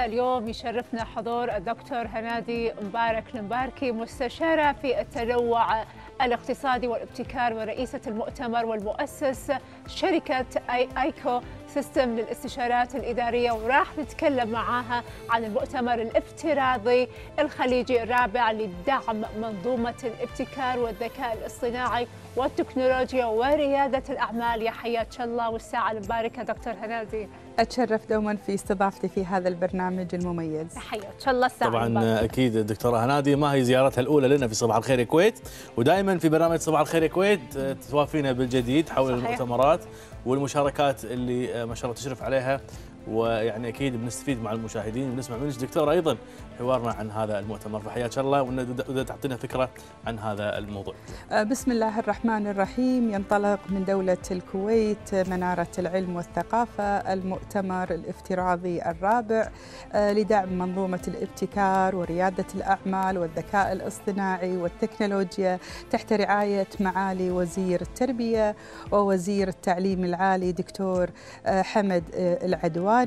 اليوم يشرفنا حضور الدكتور هنادي مبارك المباركي، مستشارة في التنوع الاقتصادي والابتكار ورئيسة المؤتمر والمؤسس شركة ايكو سيستم للاستشارات الإدارية، وراح نتكلم معاها عن المؤتمر الافتراضي الخليجي الرابع لدعم منظومة الابتكار والذكاء الاصطناعي والتكنولوجيا وريادة الأعمال. يا حياك الله والساعة المباركة دكتور هنادي. أتشرف دوما في استضافتي في هذا البرنامج المميز. حياك الله الساعة طبعا المباركة. أكيد الدكتورة هنادي ما هي زيارتها الأولى لنا في صباح الخير يا كويت، ودائما في برنامج صباح الخير يا كويت توافينا بالجديد حول صحيح. المؤتمرات والمشاركات اللي ما شاء الله تشرف عليها، ويعني اكيد بنستفيد مع المشاهدين ونسمع منك دكتوره ايضا حوارنا عن هذا المؤتمر، فحياك الله وإذا تعطينا فكره عن هذا الموضوع. بسم الله الرحمن الرحيم. ينطلق من دوله الكويت مناره العلم والثقافه المؤتمر الافتراضي الرابع لدعم منظومه الابتكار ورياده الاعمال والذكاء الاصطناعي والتكنولوجيا تحت رعايه معالي وزير التربيه ووزير التعليم العالي دكتور حمد العدواني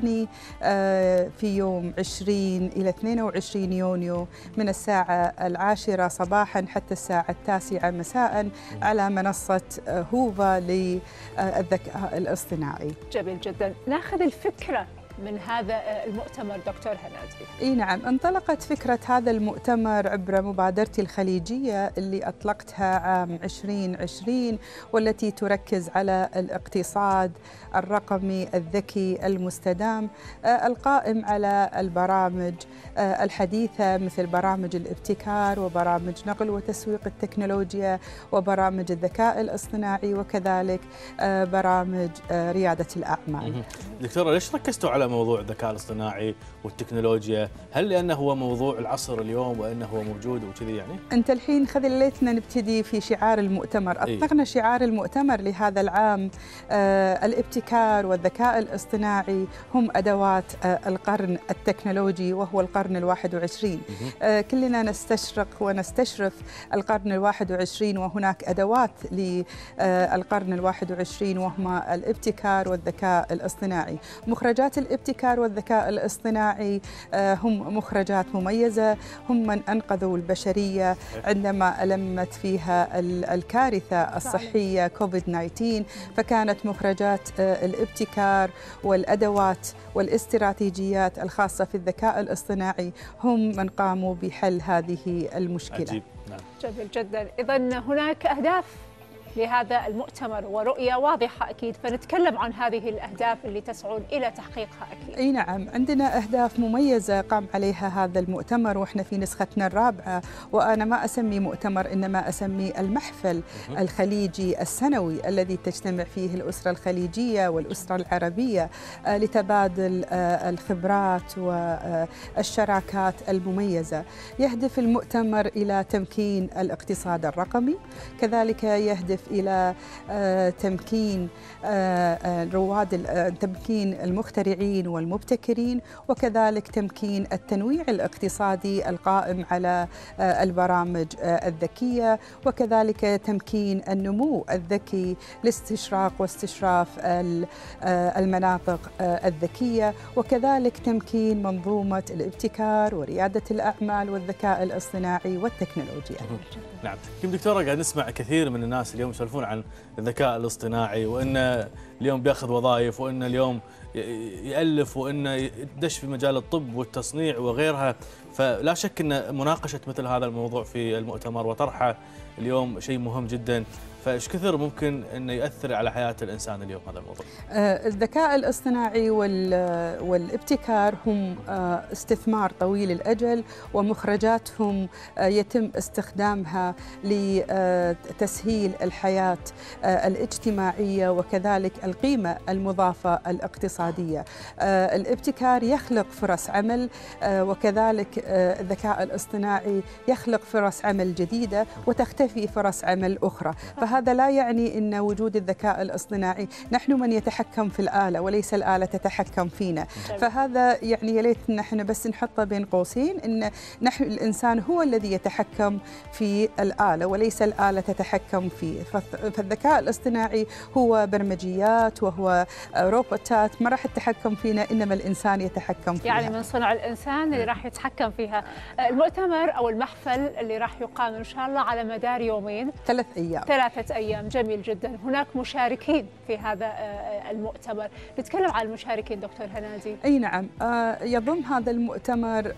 في يوم 20 إلى 22 يونيو من الساعة 10 صباحا حتى الساعة 9 مساء على منصة هوفا للذكاء الاصطناعي. جميل جدا. ناخذ الفكرة من هذا المؤتمر دكتور هنادي. اي نعم، انطلقت فكرة هذا المؤتمر عبر مبادرتي الخليجية اللي اطلقتها عام 2020 والتي تركز على الاقتصاد الرقمي الذكي المستدام القائم على البرامج الحديثة مثل برامج الابتكار وبرامج نقل وتسويق التكنولوجيا وبرامج الذكاء الاصطناعي وكذلك برامج ريادة الأعمال. دكتورة ليش ركزتوا على موضوع الذكاء الاصطناعي والتكنولوجيا؟ هل لأنه هو موضوع العصر اليوم وأنه هو موجود وكذي يعني؟ أنت الحين خليتنا نبتدي في شعار المؤتمر. أطلقنا شعار المؤتمر لهذا العام الابتكار والذكاء الاصطناعي هم أدوات القرن التكنولوجي وهو القرن ال21. كلنا نستشرق ونستشرف القرن ال21 وهناك أدوات للقرن ال21 وهما الابتكار والذكاء الاصطناعي. مخرجات الابتكار والذكاء الاصطناعي هم مخرجات مميزة، هم من أنقذوا البشرية عندما ألمت فيها الكارثة الصحية كوفيد-19، فكانت مخرجات الابتكار والأدوات والاستراتيجيات الخاصة في الذكاء الاصطناعي هم من قاموا بحل هذه المشكلة. عجيب. نعم. جميل جدا. إذن هناك أهداف لهذا المؤتمر ورؤية واضحة أكيد، فنتكلم عن هذه الأهداف اللي تسعون إلى تحقيقها أكيد. أي نعم، عندنا أهداف مميزة قام عليها هذا المؤتمر وإحنا في نسختنا الرابعة، وأنا ما أسمي مؤتمر إنما أسمي المحفل الخليجي السنوي الذي تجتمع فيه الأسرة الخليجية والأسرة العربية لتبادل الخبرات والشراكات المميزة. يهدف المؤتمر إلى تمكين الاقتصاد الرقمي، كذلك يهدف إلى تمكين تمكين المخترعين والمبتكرين، وكذلك تمكين التنويع الاقتصادي القائم على البرامج الذكية، وكذلك تمكين النمو الذكي لاستشراق واستشراف المناطق الذكية، وكذلك تمكين منظومة الابتكار وريادة الأعمال والذكاء الاصطناعي والتكنولوجيا. نعم، كيف دكتورة قاعد نسمع كثير من الناس اليوم يسولفون عن الذكاء الاصطناعي وانه اليوم بياخذ وظائف وانه اليوم يألف وانه يدش في مجال الطب والتصنيع وغيرها، فلا شك ان مناقشة مثل هذا الموضوع في المؤتمر وطرحه اليوم شيء مهم جدا. فايش كثر ممكن انه ياثر على حياه الانسان اليوم هذا الموضوع؟ الذكاء الاصطناعي والابتكار هم استثمار طويل الاجل، ومخرجاتهم يتم استخدامها لتسهيل الحياه الاجتماعيه وكذلك القيمه المضافه الاقتصاديه. الابتكار يخلق فرص عمل، وكذلك الذكاء الاصطناعي يخلق فرص عمل جديده وتختفي فرص عمل اخرى. فهذا لا يعني أن وجود الذكاء الاصطناعي نحن من يتحكم في الآلة وليس الآلة تتحكم فينا. فهذا يعني يا ليت نحن بس نحطه بين قوسين أن نحن الإنسان هو الذي يتحكم في الآلة وليس الآلة تتحكم فيه. فالذكاء الاصطناعي هو برمجيات آلات وهو روبوتات ما راح تتحكم فينا، إنما الإنسان يتحكم فيها. يعني من صنع الإنسان اللي راح يتحكم فيها. المؤتمر أو المحفل اللي راح يقام إن شاء الله على مدار يومين، 3 أيام. 3 أيام، جميل جدا. هناك مشاركين في هذا المؤتمر، نتكلم عن المشاركين دكتور هنادي. أي نعم، يضم هذا المؤتمر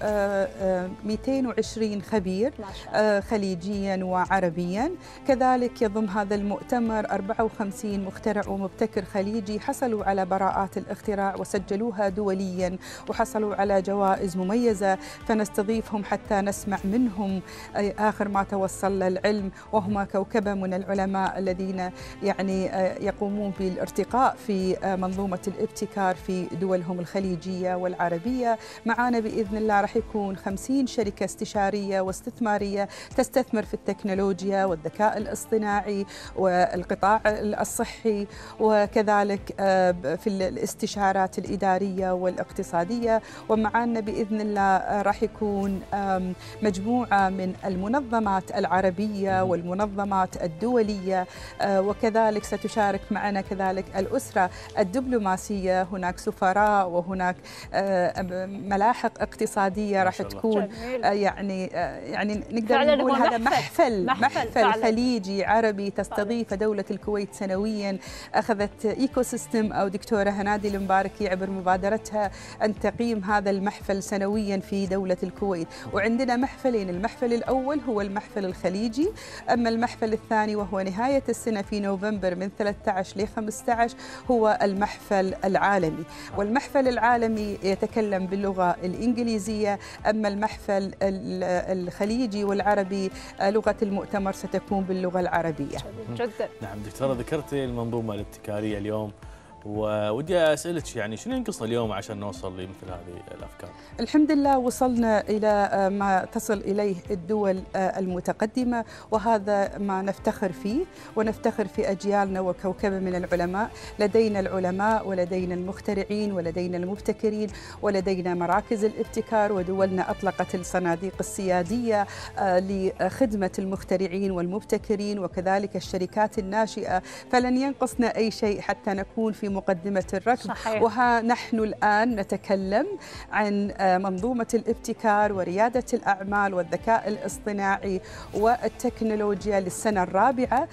220 خبير خليجيا وعربيا. كذلك يضم هذا المؤتمر 54 مخترع ومبتكر خليجي حصلوا على براءات الاختراع وسجلوها دوليا وحصلوا على جوائز مميزة، فنستضيفهم حتى نسمع منهم آخر ما توصل للعلم، وهم كوكبة من العلماء الذين يعني يقومون بالارتقاء في منظومة الابتكار في دولهم الخليجية والعربية. معنا بإذن الله راح يكون 50 شركة استشارية واستثمارية تستثمر في التكنولوجيا والذكاء الاصطناعي والقطاع الصحي، وكذلك في الاستشارات الإدارية والاقتصادية. ومعنا بإذن الله راح يكون مجموعة من المنظمات العربية والمنظمات الدولية، وكذلك ستشارك معنا كذلك الأسرة الدبلوماسية. هناك سفراء وهناك ملاحق اقتصادية راح تكون يعني نقدر نقول هذا محفل خليجي عربي تستضيف دولة الكويت سنويا. أخذت إيكو سيستم أو دكتورة هنادي المباركي عبر مبادرتها أن تقيم هذا المحفل سنويا في دولة الكويت. وعندنا محفلين، المحفل الأول هو المحفل الخليجي، أما المحفل الثاني وهو نهاية السنة في نوفمبر من 13 ل 15 هو المحفل العالمي. والمحفل العالمي يتكلم باللغة الإنجليزية، أما المحفل الخليجي والعربي لغة المؤتمر ستكون باللغة العربية. جدا. نعم دكتورة، ذكرتي المنظومة الابتكارية اليوم، ودي أسألك يعني شنو ينقصنا اليوم عشان نوصل لمثل هذه الأفكار؟ الحمد لله وصلنا إلى ما تصل إليه الدول المتقدمة، وهذا ما نفتخر فيه، ونفتخر في أجيالنا وكوكبة من العلماء. لدينا العلماء ولدينا المخترعين ولدينا المبتكرين ولدينا مراكز الابتكار، ودولنا أطلقت الصناديق السيادية لخدمة المخترعين والمبتكرين وكذلك الشركات الناشئة، فلن ينقصنا أي شيء حتى نكون في مقدمة الركب. صحيح. وها نحن الآن نتكلم عن منظومة الابتكار وريادة الأعمال والذكاء الاصطناعي والتكنولوجيا للسنة الرابعة،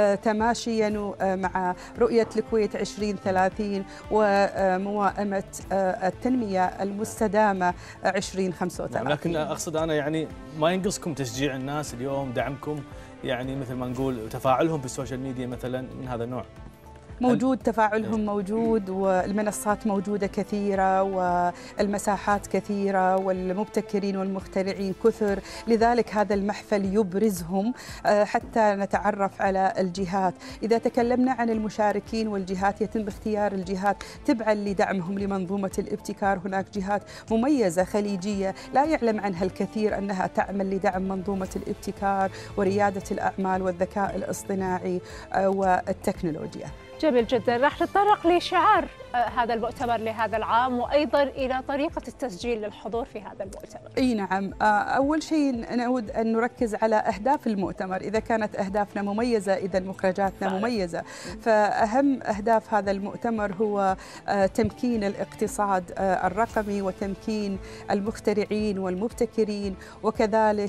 تماشيا مع رؤية الكويت 2030 وموائمة التنمية المستدامة 2035. لكن أقصد أنا يعني ما ينقصكم تشجيع الناس اليوم، دعمكم، يعني مثل ما نقول تفاعلهم في السوشيال ميديا مثلا من هذا النوع؟ موجود، تفاعلهم موجود، والمنصات موجودة كثيرة والمساحات كثيرة والمبتكرين والمخترعين كثر، لذلك هذا المحفل يبرزهم حتى نتعرف على الجهات. إذا تكلمنا عن المشاركين والجهات يتم اختيار الجهات تبعا لدعمهم لمنظومة الابتكار. هناك جهات مميزة خليجية لا يعلم عنها الكثير أنها تعمل لدعم منظومة الابتكار وريادة الأعمال والذكاء الاصطناعي والتكنولوجيا. جميل جدا. راح نتطرق لشعار هذا المؤتمر لهذا العام، وأيضا إلى طريقة التسجيل للحضور في هذا المؤتمر. أي نعم، أول شيء نود أن نركز على أهداف المؤتمر. إذا كانت أهدافنا مميزة إذا مخرجاتنا مميزة. فأهم أهداف هذا المؤتمر هو تمكين الاقتصاد الرقمي وتمكين المخترعين والمبتكرين، وكذلك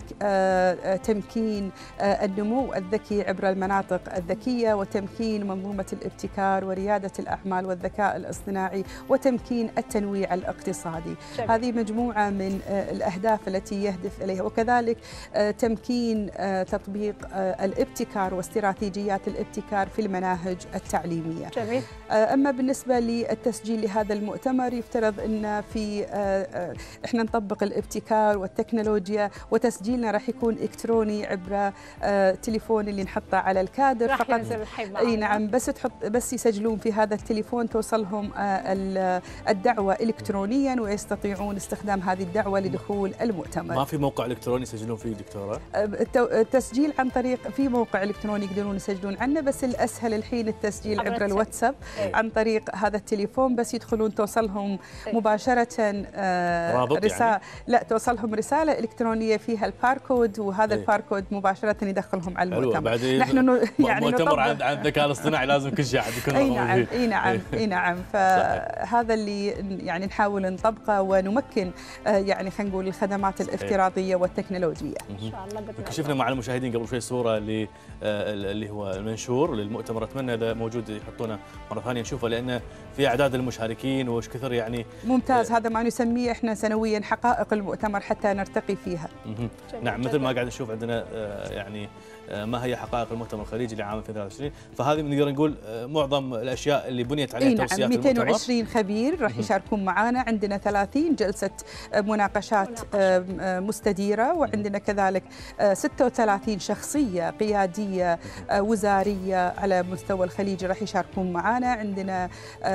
تمكين النمو الذكي عبر المناطق الذكية، وتمكين منظومة الابتكار وريادة الأعمال والذكاء الاصطناعي، وتمكين التنويع الاقتصادي. هذه مجموعة من الأهداف التي يهدف إليها، وكذلك تمكين تطبيق الابتكار واستراتيجيات الابتكار في المناهج التعليمية. جميل. أما بالنسبة للتسجيل لهذا المؤتمر يفترض أن في إحنا نطبق الابتكار والتكنولوجيا، وتسجيلنا راح يكون إلكتروني عبر تليفون اللي نحطه على الكادر راح فقط. ينزل الحين معنا. أي نعم، بس يسجلون في هذا التليفون توصلهم لهم الدعوة إلكترونيا ويستطيعون استخدام هذه الدعوة لدخول المؤتمر. ما في موقع إلكتروني يسجلون فيه دكتورة؟ التسجيل عن طريق في موقع إلكتروني يقدرون يسجلون عنه، بس الأسهل الحين التسجيل عبر الواتساب عن طريق هذا التليفون، بس يدخلون توصلهم مباشرة رسالة يعني؟ لا، توصلهم رسالة إلكترونية فيها الباركود، وهذا الباركود مباشرة يدخلهم على المؤتمر. نحن يعني مؤتمر عن الذكاء الاصطناعي لازم كل شيء يكون موجود. اي نعم فهذا اللي يعني نحاول نطبقه ونمكن يعني خلينا نقول الخدمات الافتراضية والتكنولوجية. ان شاء الله. كشفنا مع المشاهدين قبل شوي صورة اللي هو المنشور للمؤتمر، اتمنى اذا موجود يحطونه مرة ثانية نشوفه، لأن في أعداد المشاركين وش كثر يعني. ممتاز. هذا ما نسميه احنا سنويا حقائق المؤتمر حتى نرتقي فيها. نعم، مثل ما قاعد نشوف عندنا يعني ما هي حقائق المؤتمر الخليجي لعام 2023، فهذه نقدر نقول معظم الاشياء اللي بنيت عليها توصيات المؤتمر. 220 خبير راح يشاركون معنا، عندنا 30 جلسة مناقشات مستديرة، وعندنا كذلك 36 شخصية قيادية وزارية على مستوى الخليج راح يشاركون معنا. عندنا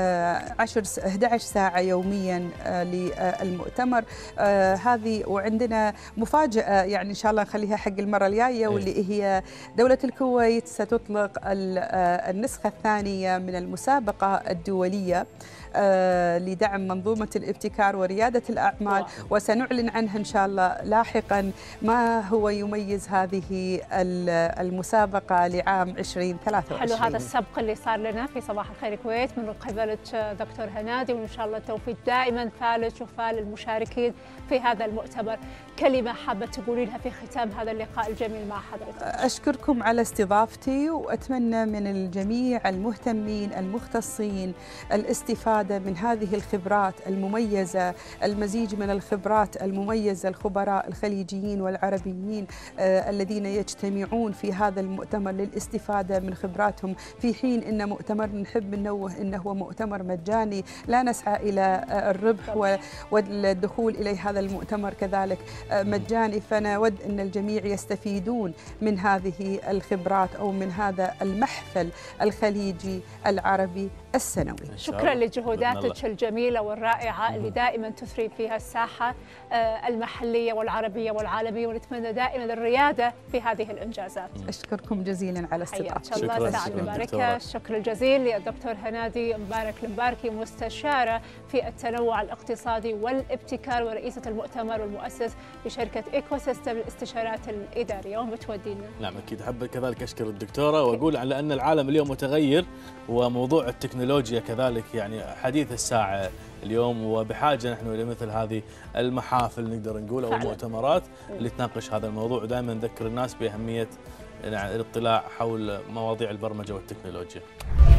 11 ساعة يوميا للمؤتمر هذه، وعندنا مفاجأة يعني إن شاء الله نخليها حق المرة الجاية، واللي هي دولة الكويت ستطلق النسخة الثانية من المسابقة الدولية لدعم منظومة الابتكار وريادة الأعمال، وسنعلن عنها إن شاء الله لاحقا ما هو يميز هذه المسابقة لعام 2023. حلو هذا السبق اللي صار لنا في صباح الخير كويت من قبلة دكتور هنادي، وإن شاء الله التوفيق دائما فالج وفال المشاركين في هذا المؤتمر. كلمة حابة تقولينها في ختام هذا اللقاء الجميل مع حضرتك؟ أشكركم على استضافتي، وأتمنى من الجميع المهتمين المختصين الاستفادة من هذه الخبرات المميزة، المزيج من الخبرات المميزة، الخبراء الخليجيين والعربيين الذين يجتمعون في هذا المؤتمر للاستفادة من خبراتهم، في حين إن مؤتمر نحب ننوه إنه هو مؤتمر مجاني، لا نسعى إلى الربح، والدخول إلى هذا المؤتمر كذلك مجاني، فنود أن الجميع يستفيدون من هذه الخبرات أو من هذا المحفل الخليجي العربي السنوي. شكرا لجهوداتك الجميلة والرائعة اللي دائما تثري فيها الساحة المحلية والعربية والعالمية، ونتمنى دائما الريادة في هذه الإنجازات. أشكركم جزيلا على استضافتي. حياك الله، سعد مباركة. الشكر الجزيل للدكتور هنادي مبارك المباركي، مستشارة في التنوع الاقتصادي والابتكار ورئيسة المؤتمر والمؤسس لشركة إيكو سيستم للاستشارات الإدارية ومتودينا. نعم أكيد. أحب كذلك أشكر الدكتورة وأقول على أن العالم اليوم متغير، وموضوع التكنولوجيا كذلك يعني حديث الساعة اليوم، وبحاجة نحن إلى مثل هذه المحافل نقدر نقول أو المؤتمرات اللي تناقش هذا الموضوع، ودائما نذكر الناس بأهمية الاطلاع حول مواضيع البرمجة والتكنولوجيا.